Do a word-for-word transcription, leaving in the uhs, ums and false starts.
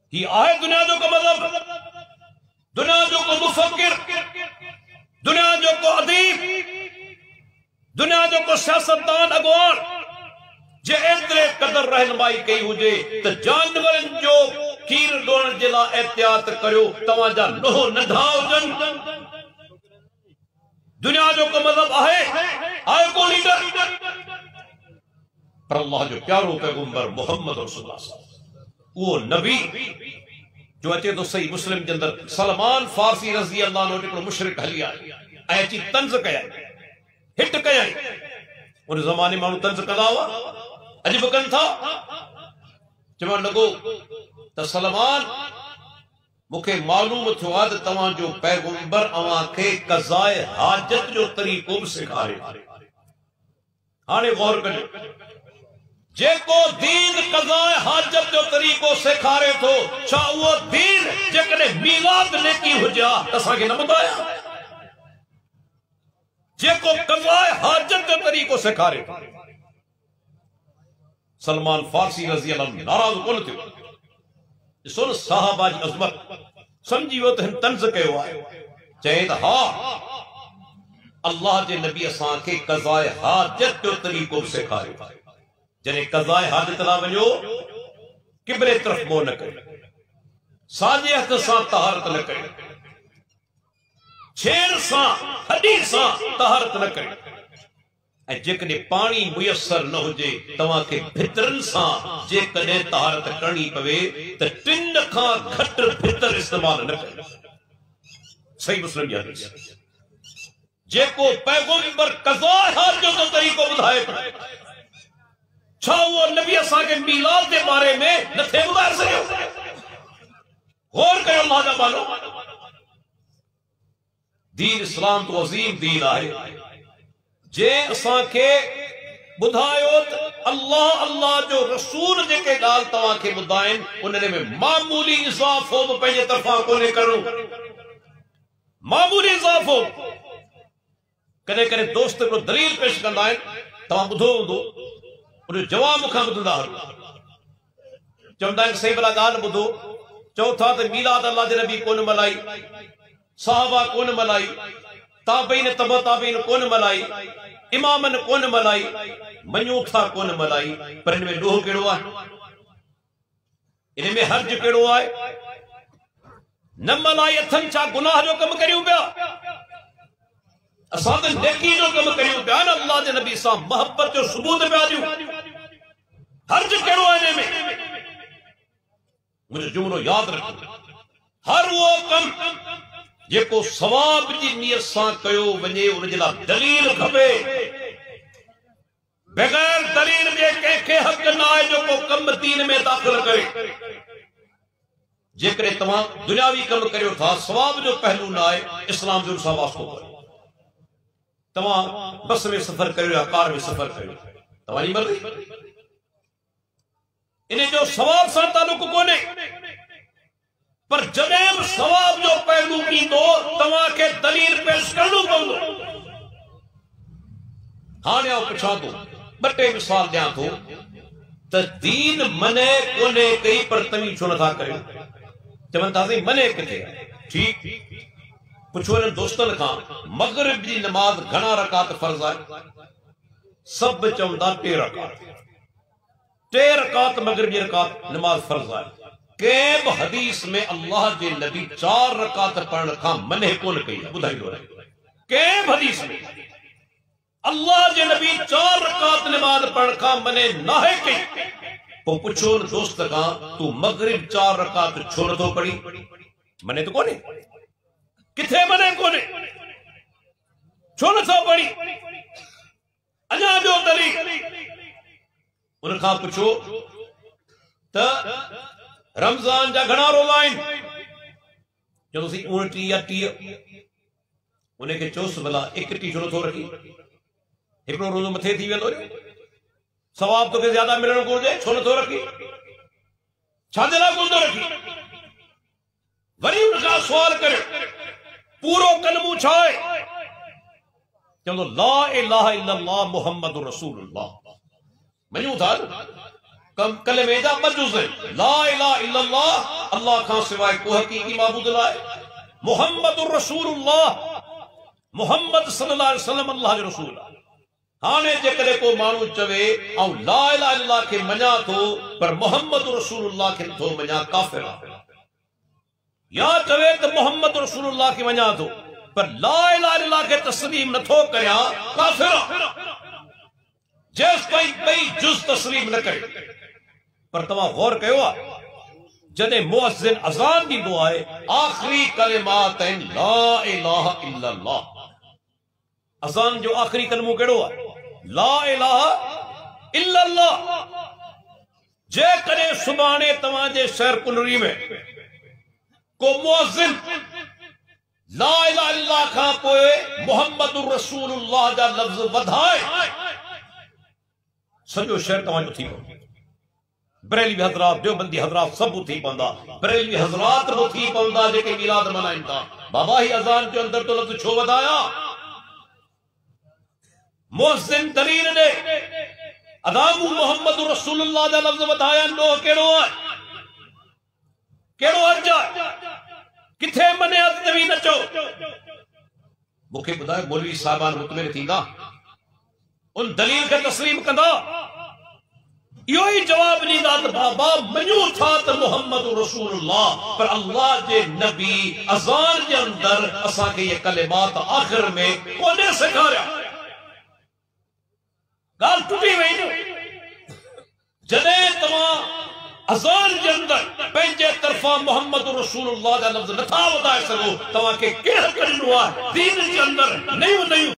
ही आहे दुनिया जो को मतलब, दुनिया जो को मुफक्किर, दुनिया जो को अदीब, दुनिया जो को सियासतदान अगवान जे एतरे कदर रहनुमाई कई हुजे त जानवरन जो खीर ॾोण जे लाइ एहतियात करियो, तव्हांजा लोह नंढा हुजनि। दुनिया जो को मतलब आहे आहे को लीडर, पर अल्लाह जो प्यारो पैगंबर मोहम्मद रसूलुल्लाह वो नबी जो अचे तो सही मुस्लिम के अंदर सलमान फारसी रज़ी अल्लाह अन्हु हिकिड़ो मुशरिक हली आयो ऐं अची तंज़ कया हिट कया। उन ज़माने माण्हू तंज़ कंदा हुआ, अॼु बि कनि था। चवण लॻो त सलमान मूंखे मालूम थियो आहे त तव्हांजो पैगंबर अव्हांखे क़ज़ाए हाजत जो तरीक़ो बि सेखारे। हाणे गौर कजो, जेको दीन क़ज़ाए हाजत जो तरीक़ो सेखारे थो, छा उहो दीन जेकॾहिं मीलाद नेकी हुजे त असांखे न ॿुधाया? जेको क़ज़ाए हाजत जो तरीक़ो सेखारे थो। सलमान फारसी रज़ी अल्लाह अन्हु नाराज़ कोन थियो। ॾिसो न साहबा जी अज़मत, समझी वियो त हिन तंज़ कयो आहे। चए त हा अल्लाह जे नबी असांखे क़ज़ाए हाजत जो तरीक़ो सेखारियो। जॾहिं क़ज़ाए हाजत लाइ वञो, किबले तरफ़ मुंहुं न कयो, साॼे हथ सां तहारत न कयो, छेड़ सां हॾी सां तहारत न कयो, ऐं जेकॾहिं पाणी मुयसर न हुजे तव्हांखे भितरनि सां जेकॾहिं तहारत करणी पवे त टिन खां घटि भितर इस्तेमाल न कयो। सही मुस्लिम जी हदीस। जेको पैगंबर क़ज़ाए हाजत जो तरीक़ो ॿुधाए थो, छा उहो नबी असांखे मीलाद जे बारे में नथे ॿुधाए सघियो? गौर कयो अल्लाह जा बानो। दीन इस्लाम तो अज़ीम दीन आहे जे असांखे ॿुधायो त अल्लाह अल्लाह जो रसूल जेके ॻाल्हि तव्हांखे ॿुधाइनि उन्हनि में मामूली इज़ाफ़ो बि पंहिंजे तरफ़ां कोन्हे करणो। मामूली इज़ाफ़ो। कॾहिं कॾहिं दोस्त हिकिड़ो दलील पेश कंदा आहिनि, तव्हां ॿुधो हूंदो, उन जवाब मूंखां ॿुधंदा चवंदा आहिनि सही भला ॻाल्हि ॿुधो, चओ था त मीलाद अल्लाह जे नबी कोन मल्हाई, साहबा कोन मल्हाई, ताबईन तबा ताबईन कोन मल्हाई, इमामन कोन मल्हाई, मञूं था कोन मल्हाई, पर हिन में ॾोह कहिड़ो आहे? इन में हर्ज कहिड़ो आहे? न मल्हाई अथनि छा गुनाह जो कमु करियूं पिया? असां त नेकी जो कमु करियूं पिया न, अल्लाह जे नबी सां मोहब्बत जो सबूत पिया ॾियूं। हर्ज कहिड़ो आहे हिन में? मुंहिंजो जुमिलो यादि रखो, हर उहो कमु जेको सवाब जी नियत सां कयो वञे उन जे लाइ दलील खपे। बग़ैर दलील जे कंहिंखे हक़ न आहे जो को कमु दीन में दाख़िल करे। जेकॾहिं तव्हां दुनियावी कमु करियो था, सवाब जो पहलू न आहे, इस्लाम जो सां वास्तो कयो। तव्हां बस में सफ़र करियो या कार में सफ़र करियो, तव्हांजी मर्ज़ी, इन जो सवाब सां तालुक कोन्हे। पर जॾहिं बि सवाब जो पहलू ईंदो तव्हांखे दलील पेश करणो पवंदो। हाणे आउं पुछां थो, ॿ टे मिसाल ॾियां थो त दीन मने कोन्हे कई पर तव्हीं छो नथा करियो? चवनि था साईं मने किथे? ठीकु, पुछो हिननि दोस्तनि खां, मग़रिब जी नमाज़ घणा रकात फर्ज़ आहे? सभु चवंदा टे रकात। टे रकात मग़रिब जी रकात नमाज़ फर्ज़ आहे। कंहिं बि हदीस में अल्लाह जे नबी चार रकात पढ़ण खां मने कोन कई आहे, ॿुधाईंदो रहे। कंहिं बि हदीस में अल्लाह जे नबी चार रकात नमाज़ पढ़ण खां मने नाहे कई। पोइ पुछो न दोस्त खां, तूं मग़रिब चार रकात छो नथो पढ़ी? मने त कोन्हे, किथे मने कोन्हे, छो नथो पढ़ी? अञा जो दलील। उनखां पुछो त रमज़ान जा घणा रोज़ा आहिनि? चयोसीं उणटीह या टीह। उनखे चयोसि भला एकटीह छो नथो रखी? हिकिड़ो रोज़ो मथे थी वेंदो, सवाब तोखे ज्यादा मिलणु घुरिजे, छो नथो रखी? छाजे लाइ कोन थो रखी? वरी उनखां सुवाल करियो, पूरो कलमो छा आहे? चवंदो ला इलाहा इल्लल्लाह मुहम्मदुर रसूलुल्लाह। मञूं था कम कलमे जा मजूज़ ला इलाहा इल्लल्लाह, अल्लाह खां सिवाय को हकीकी माबूद लाए, मुहम्मदुर रसूलुल्लाह, मुहम्मद सल्लल्लाहु अलैहि वसल्लम अल्लाह जो रसूल आहे। हाणे जेकॾहिं को माण्हू चवे ऐं ला इलाहा इल्लल्लाह खे मञा थो पर मुहम्मद रसूलुल्लाह खे नथो मञा, काफ़िर आहे। या चवे त मुहम्मद रसूलुल्लाह खे मञा थो पर ला इलाहा इल्लल्लाह खे तस्लीम नथो करिया, काफ़िर आहे। जेस ताईं ॿई जुज़ तस्लीम न करे। पर तव्हां गौर कयो आहे जॾहिं मुअज़्ज़िन अज़ान ॾींदो आहे आख़िरी कलिमात आहिनि ला इलाहा इल्लल्लाह। अज़ान जो आख़िरी कलमो कहिड़ो आहे? ला इलाहा इल्लल्लाह। जेकॾहिं सुभाणे तव्हांजे शहर कुनरी में को मुअज़्ज़िन ला इलाहा इल्लल्लाह खां पोइ मुहम्मदुर रसूलुल्लाह जा लफ़्ज़ वधाए, सॼो शहर तव्हांजो थी पवंदो। बरेलवी हज़रात, देवबंदी हज़रात सब थी पवंदा, बरेलवी हज़रात बि थी पवंदा जेके मिलाद मल्हाइनि था। बाबा ही अज़ान जे अंदर तो लफ़्ज़ छो वधाया? मुअज़्ज़िन दलील ॾे अदामु मुहम्मद रसूलुल्लाह जा लफ़्ज़ वधाया, नो कहिड़ो आहे? कहिड़ो अर्ज आहे? किथे मने अदबी नचो? मूंखे ॿुधायो, मौलवी साहिबान मुतमिन थींदा, उन दलील खे तस्लीम कंदा? इहो ई जवाब ॾींदा त बाबा मञूं था त मुहम्मद रसूलुल्लाह, पर अल्लाह जे नबी अज़ान जे अंदर असांखे ये कलिमात आख़िर में कोन्हे सेखारिया। ॻाल्हि टुटी वई न। जॾहिं तव्हां अज़ान जे अंदर पंहिंजे तरफ़ां मुहम्मद रसूलुल्लाह जा लफ़्ज़ नथा वधाए सघो, तव्हांखे केरु ॾिनो आहे दीन जे अंदर नयूं नयूं